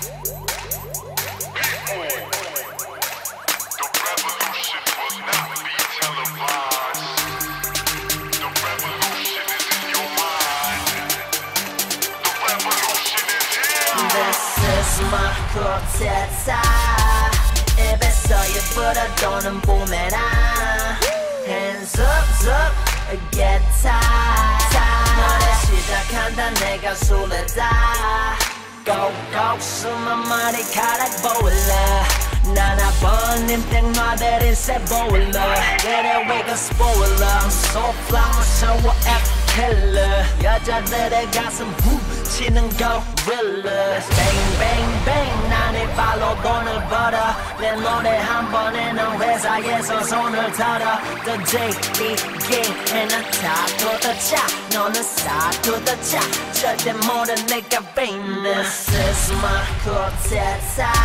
This is my quartet. 입에서 예쁘다 도는 봄에나 Hands up, up, get tight. 너를 시작한다 내가 술래다 Go, go, 숨은 머리카락 보일러 나나 번님 땡마들이 새 보일러 그래 we gon' spoiler I'm so fly, 무서워 F-killer 여자들의 가슴 훅 치는 gorilla Bang, bang, bang 난이 발로 돈을 벌어 내 노래 한 번에는 회사에서 손을 털어 The J, E, G, and the top to the top 너는 side to the top 절대 모른 내가 famous This is my quartet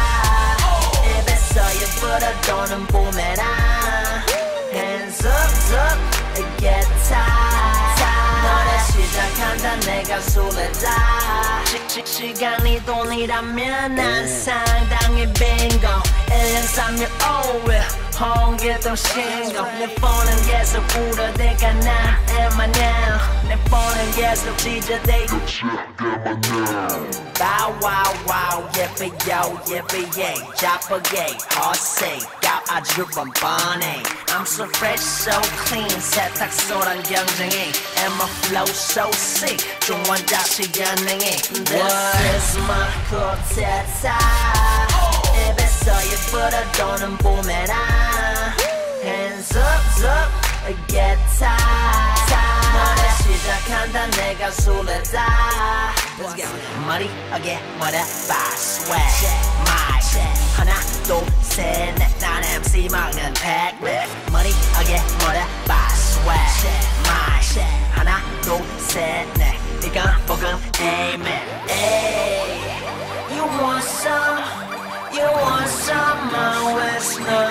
입에서 예쁘다 도는 봄에나 Hands up, up, get tight 너를 시작한다 내가 술래다 시간이 돈이라면 난 상당히 빙고 1년 3년 5일 홍길동 신고 내 폰은 계속 울어대가 난 am I now 내 폰은 계속 지저대고 Bow wow wow 예뻐요 예뻐예 자빠게 헛세 값 아주 뻔뻔해 I'm so fresh so clean 세탁소랑 경쟁해 And my flow so sick 중환자식 연행해 This is my quartet 입에서 예쁘다 도는 봄에나 Hands up, up, get tight 너를 시작한다 내가 술래다 머리하게 뭐라봐 swag my 하나 둘셋넷 난 MC 막는 팩 머리하게 뭐라봐 swag my 하나 둘셋넷 이건 복음 amen You want some, my West